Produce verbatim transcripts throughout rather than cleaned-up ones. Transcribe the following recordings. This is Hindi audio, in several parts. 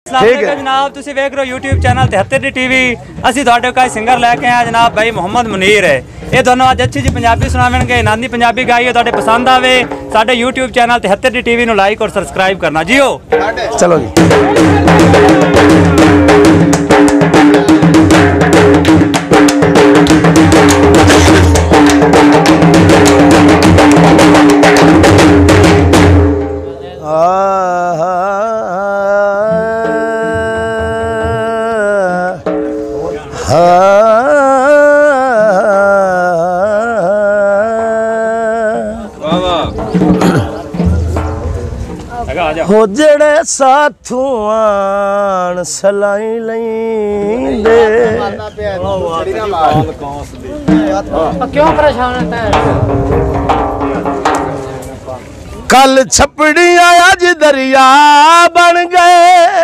ठीक है जनाब, तुसी वेख रहे हो यूट्यूब चैनल तिहत्तर डी टीवी। असी तुहाडे कोल सिंगर लैके आए जनाब भाई मोहम्मद मुनीर है। ये दोनों अज अच्छी जी पंजाबी सुनावेंगे। नानी पंजाबी गाई है, तुहाडे पसंद आवे साडे यूट्यूब चैनल तिहत्तर डी टीवी नु लाइक और सबसक्राइब करना जी। हो चलो जी। हो जड़े साथू आन सलाई लेंदे क्यों परेशान है कल छपड़ियां अज दरिया बन गए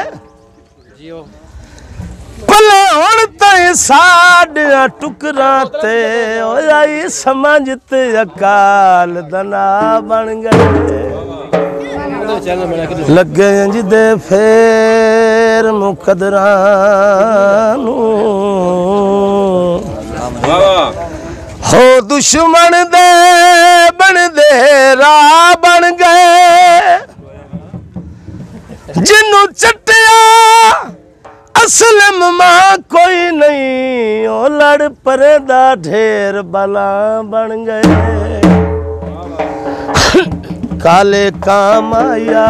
पले हुण तई साढ़ियां टुकरा ते होई समझते अकाल दना बन गए लगे जिदे फेर मुकदरा हो दुश्मन दे बन दे राह बन गए जिन्नू चटिया असलम मां कोई नहीं ओ लड़ परे दा ढेर बला बन गए काले काम आया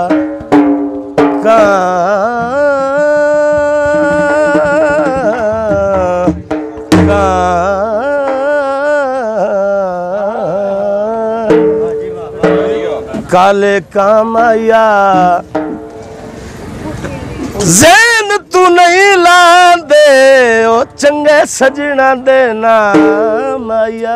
का काले काम आया ज़ैन तू नहीं लांदे ओ चंगे सजना दे नाम आया।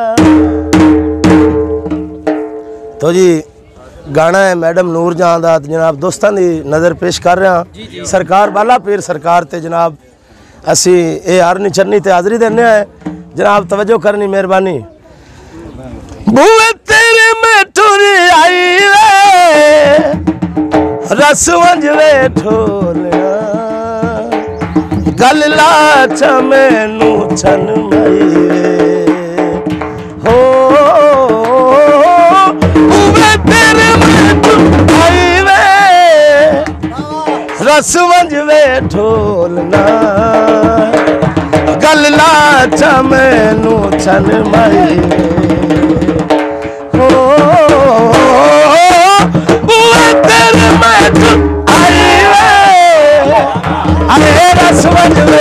तो जी गाना है मैडम नूर जहां दा जनाब दोस्तां दी नज़र पेश कर रहा हाँ। सरकार बाला पीर सरकार ते जनाब असी ए हारनी चरनी ते हाज़री देने है जनाब, तवज्जो करनी मेहरबानी। बुए तेरे में टुरी आई वे रस वंजवे ठोलिया गल लाच मैनू छन मई हो रस वंजवे ढोलना गल लाचा मैनू छन मई हो बुआ तेरे मैठ आई वे अरे रस वंजवे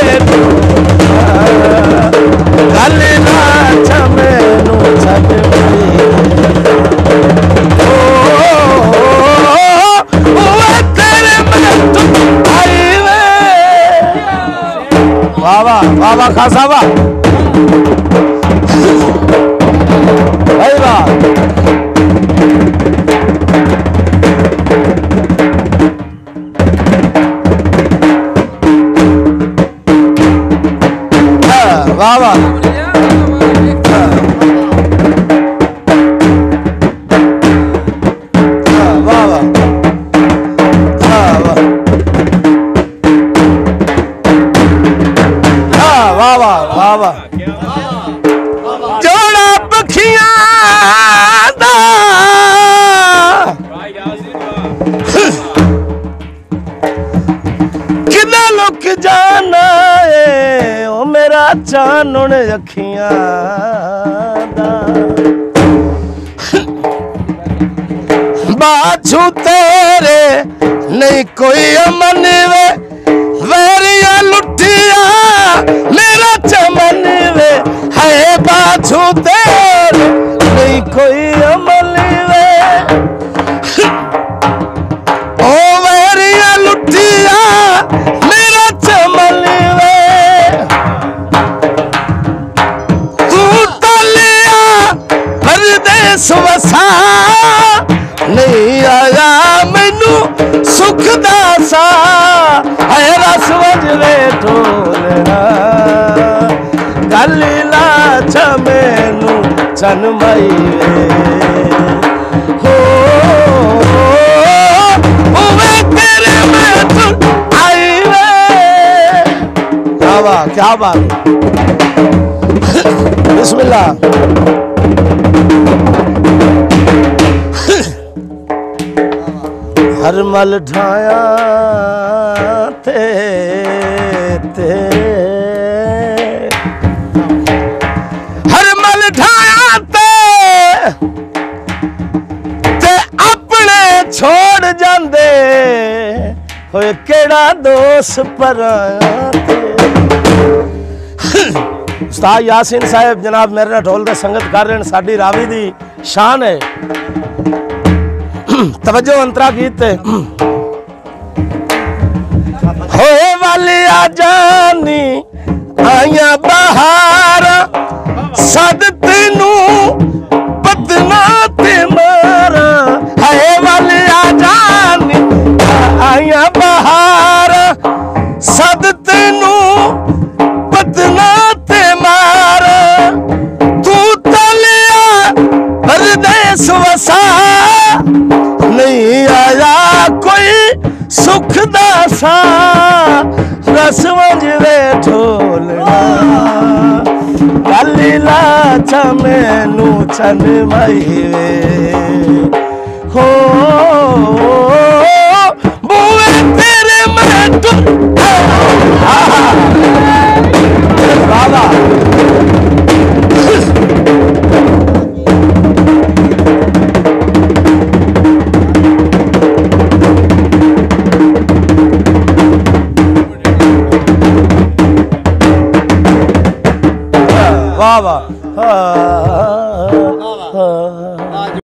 गल लाचा मैनू छन मई वाह वाह वाह खासा वाह भाई वाह। वाह वाह जोड़ा पखियां दा किदा लुक जाना है ओ मेरा चानन अखियां दा बाछू तेरे नहीं कोई अमन वे वेरिया लुटिया मेरा चमन वे है बाछू तेरे नहीं कोई अमल वे ओ वेरिया लुटिया मेरा चमन वे तू तलिया परदेस वसा नहीं आया मैनू सुख दासा है रस वजवे ढोलना गल लाच मैनू छन मई हो तेरे में आई वाह क्या बात है। बिस्मिल्लाह। हर मल ढाया ते, ते हर मल ढाया ते, ते अपने छोड़ जांदे होए केड़ा दोस्त पराया ते। उस्ताद यासीन साहब जनाब मेरे नाल ढोल दे संगत कर रहे हैं, साडी रावी दी शान है। तवज्जो अंतरा कीते हो वाली आ जानी आया बहार सद तेनू बदना ते मारा। है वाली आ जानी आया बहार सद तेनू बदना ते मारा। तू तलिया परदेस वसा नहीं आया कोई सुख दासा रस मंजरे ढोलना। गली लाचा मैनू चन मई वे हो बुए तेरे मैं तू बाबा वाह वाह।